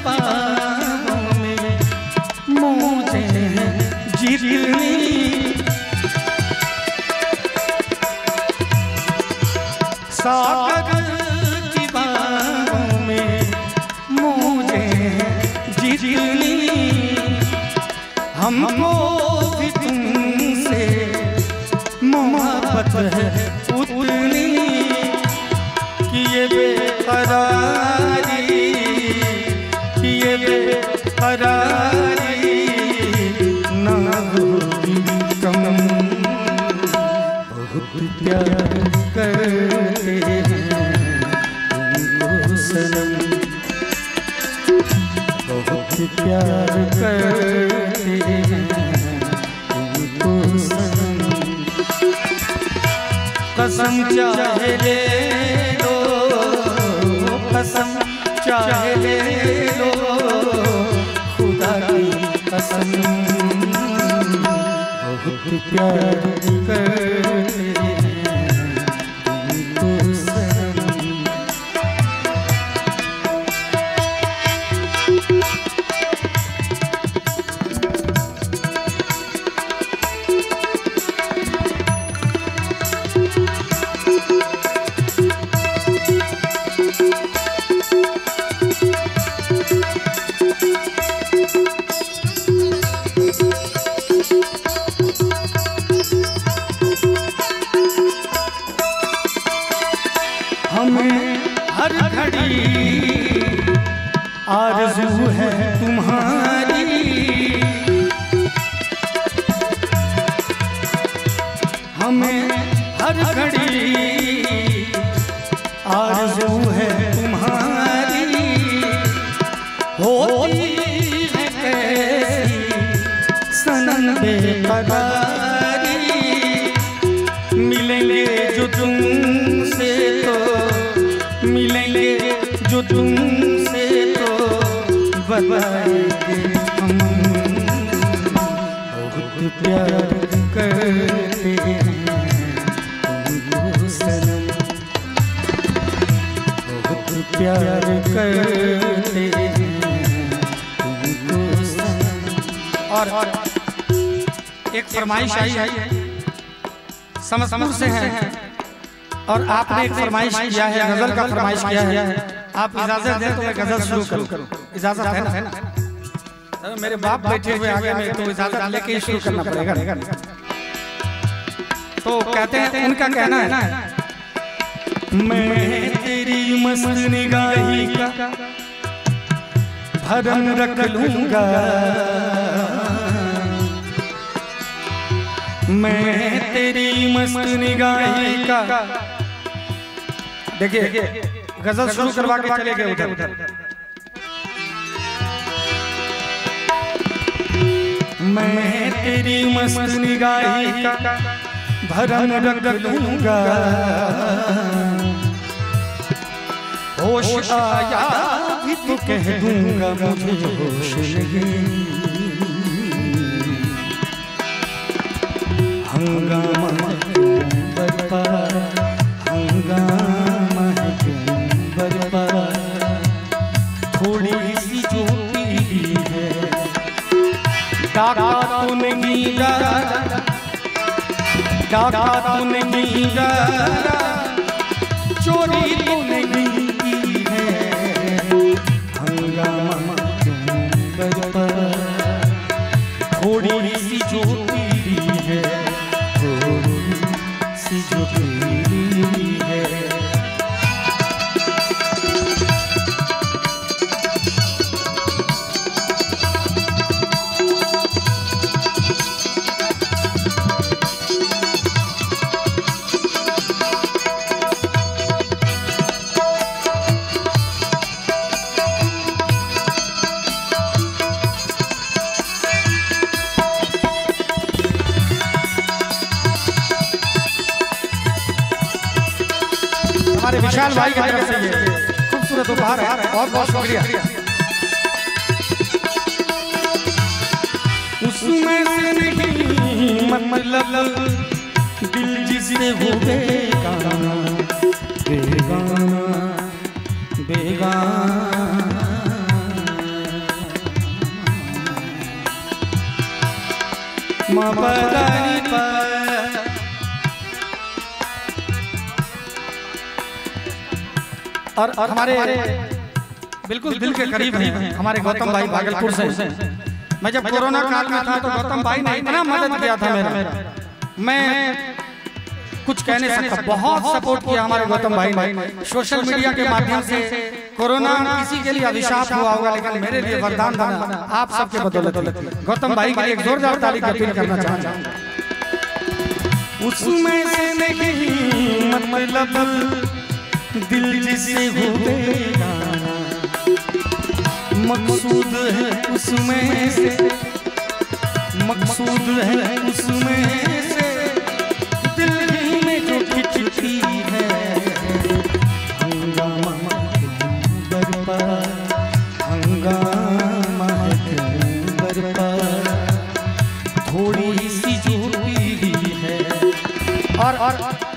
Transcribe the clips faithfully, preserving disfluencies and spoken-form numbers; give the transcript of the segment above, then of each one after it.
बाहों में मुझे जितनी सागर की बाहों में मुझे जितनी हमको भी तुमसे मोहब्बत है उतनी कि ये बेकरारी कि ये बेकरारी ना होगी कम। बहुत प्यार करते हैं तुमको सनम, बहुत प्यार करते हैं तुमको सनम। कसम चाहे ले लो, कसम चाहे ले लो, खुदा की कसम। बहुत प्यार करते हैं तुमको सनम। हमें हर घड़ी आरज़ू है तुम्हारी, हमें हर घड़ी आरज़ू है तुम्हारी। होती है कैसी सनम बेकरारी, मिलेंगे जो तुमसे तो मिलेंगे जो तुमसे तो बताएंगे हम। बहुत प्यार करते हैं तुमको सनम, बहुत प्यार करते हैं तुमको सनम। और एक फरमाइश आई है, समझ से है और आपने एक फरमाइश किया है, गजल का फरमाइश किया है। आप इजाजत दें तो मैं गजल शुरू करूं, इजाजत है ना? मेरे बाप बैठे हुए आगे में, तो इजाजत लेके ही शुरू करना पड़ेगा। तो कहते हैं, उनका कहना है ना, मैं तेरी मस्त निगाही का भरम रख लूंगा, मैं तेरी मस्त निगाही का। देखिए गजल शुरू करवा के चले गए उधर उधर। मैं तेरी मस्त निगाही का भरम रख लूंगा, होश आया भी तो कह दूंगा मुझे होश नहीं। हंगामा क्यों बरपा, हंगामा क्यों बरपा, थोड़ी सी जो पीली है डाका तो नहीं डाला, डाका तो नहीं डाला, चोरी तो नहीं की है। हंगामा क्यों बरपा, थोड़ी सी जो पीली है, सी जो पीली है। हमारे विशाल भाई की तरफ से ये खूबसूरत उपहार है, बहुत बहुत शुक्रिया। उसमें से नहीं मतलब दिल जिसे हो बेगाना, बेगाना बेगाना मा पा दा नी पा। और हमारे बिल्कुल दिल के करीब हैं हमारे गौतम भाई भागलपुर से। मैं जब कोरोना काल में था तो गौतम भाई ने इतना मदद किया था मेरा, मैं कुछ कह नहीं सकता। बहुत सपोर्ट किया हमारे गौतम भाई ने सोशल मीडिया के माध्यम से। कोरोना किसी के लिए अभिशाप हुआ होगा, लेकिन मेरे लिए वरदान बना आप सबके बदौलत। गौतम भाई के लिए एक जोरदार ताली का अपील करना चाहूंगा। उसमें से नहीं मतलब दिल जिसे हो गया, मकसूद है उसमें से, मकसूद है उसमें से, दिल ही में जो खिंचती है। हंगामा बरपा, हंगामा बरपा, थोड़ी सी जो पीली है। और और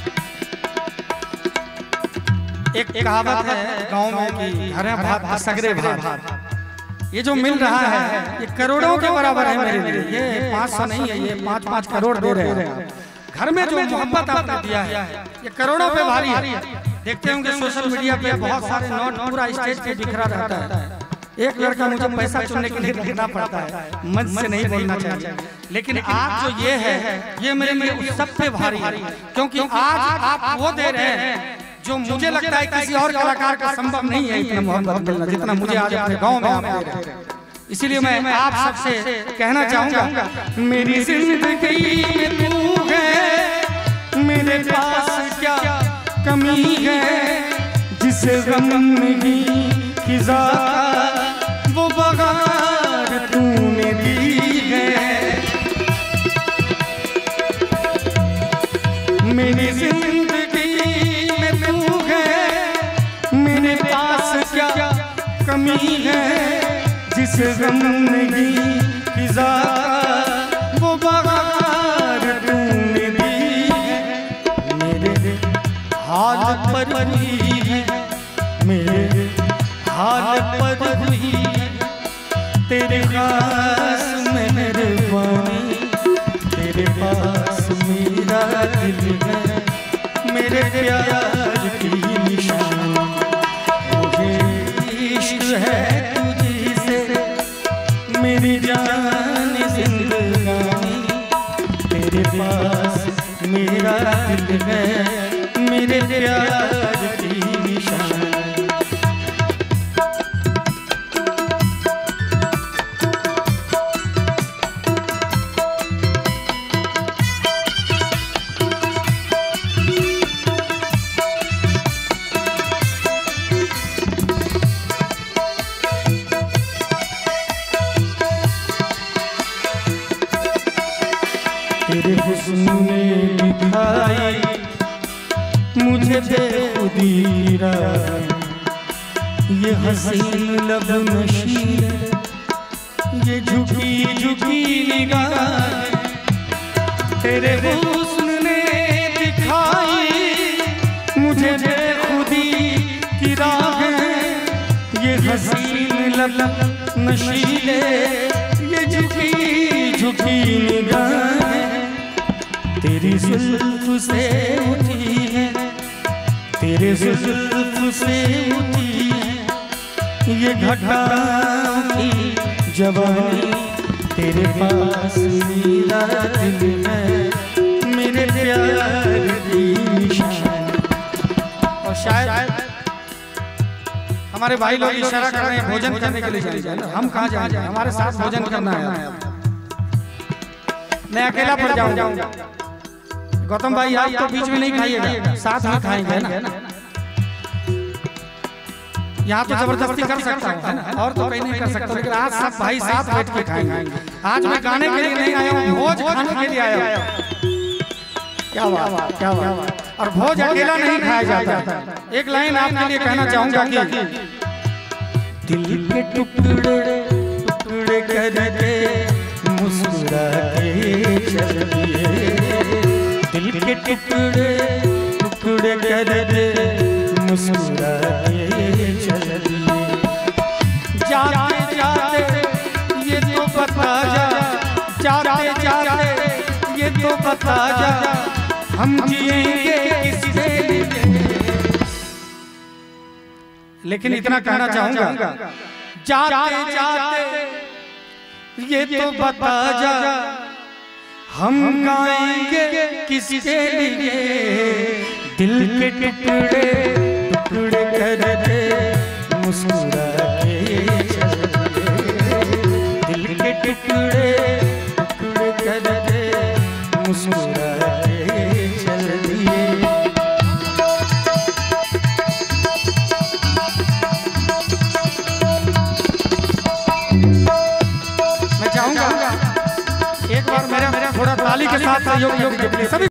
एक कहावत है गांव में कि हरे भात सगरे भात। ये जो मिल रहा है ये करोड़ों के बराबर है मेरे लिए। ये पाँच सौ नहीं है, ये पाँच पाँच करोड़ दे रहे हैं। घर में जो मोहब्बत आपने दिया है ये करोड़ों पे भारी है। देखते होंगे सोशल मीडिया पे बहुत सारे नोट पूरा स्टेज पे बिखरा रहता है। एक लड़का मुझे पैसा चुनने के लिए रखना पड़ता है, मंच से नहीं बोलना चाहिए, लेकिन आज जो ये है ये मेरे लिए सब पे भारी है। क्योंकि आज आप वो दे रहे हैं जो मुझे लगता है किसी और कलाकार का संभव नहीं है इतना मोहब्बत मिलना जितना मुझे आज अपने गांव में आप दे रहे हैं। इसीलिए मैं आप सबसे कहना चाहूंगा, मेरी जिंदगी में तू है, मेरे पास क्या कमी है, जिसे गम नहीं खिजा वो बगार तूने दी है। मेरी जिंदगी में तू है, मेरे पास क्या कमी है, जिसे गम नहीं खिजा वो बगार तूने दी है। मेरे हाल पर हुई है, मेरे हाल पर हुई है, तेरे खास मेहरबानी, तेरे पास मेरा दिल है, मेरे प्यार की निशानी। मुझे इश्क है तुझसे, मेरी जान जिंदगानी, तेरे पास मेरा दिल है, मेरे प्यार की निशानी। तेरे हुस्न ने दिखाई मुझे बेखुदी राह, ये हसीन लब नशी, ये झुकी झुकी निगाह। तेरे हुस्न ने दिखाई मुझे बेखुदी की राह, ये हसीन लब नशीले, ये झुकी झुकी निगाह। तेरी जुल्फ से उठी है, तेरे जुल्फ से उठी है ये घटाओं की जवानी, तेरे पास मेरा दिल है, मेरे प्यार की निशानी। और शायद हमारे भाई लोग इशारा कर रहे हैं भोजन करने के लिए जाए, हम कहाँ जाए, हमारे साथ भोजन करना है। मैं अकेला पड़ जाऊंगा। गौतम भाई आप तो बीच में नहीं खाइएगा, साथ में खाएंगे ना। यहाँ तो जबरदस्ती कर सकता हूँ और तो कहीं नहीं कर सकता, लेकिन आज सब भाई साथ बैठ के खाएंगे। आज मैं गाने के लिए नहीं आया हूँ, भोज खाने के लिए आया हूँ। क्या बात, क्या बात। और भोज अकेला नहीं खाया जाता। एक लाइन आपके लिए कहना चाहूंगा कि दिल के टुकड़े टुकड़े करके मुस्कुरा के चलिए, दिल के टुकड़े टुकड़े करके मुस्कुरा के चलिए। जाते जाते ये तो बता जा, जाते जाते बता जा हम जिएंगे किसके लिए। लेकिन इतना कहना चाहूंगा, जाते जाते ये तो बता जा हम गाएंगे किसके लिए। दिल के टुकड़े टुकड़े कर दे मुस्कुरा के चल दिए। दिल के टुकड़े टुकड़े कर दे मुस्कुरा के चल दिए। मैं चाहूंगा एक बार मेरा मेरा थोड़ा ताली के साथ सहयोग सभी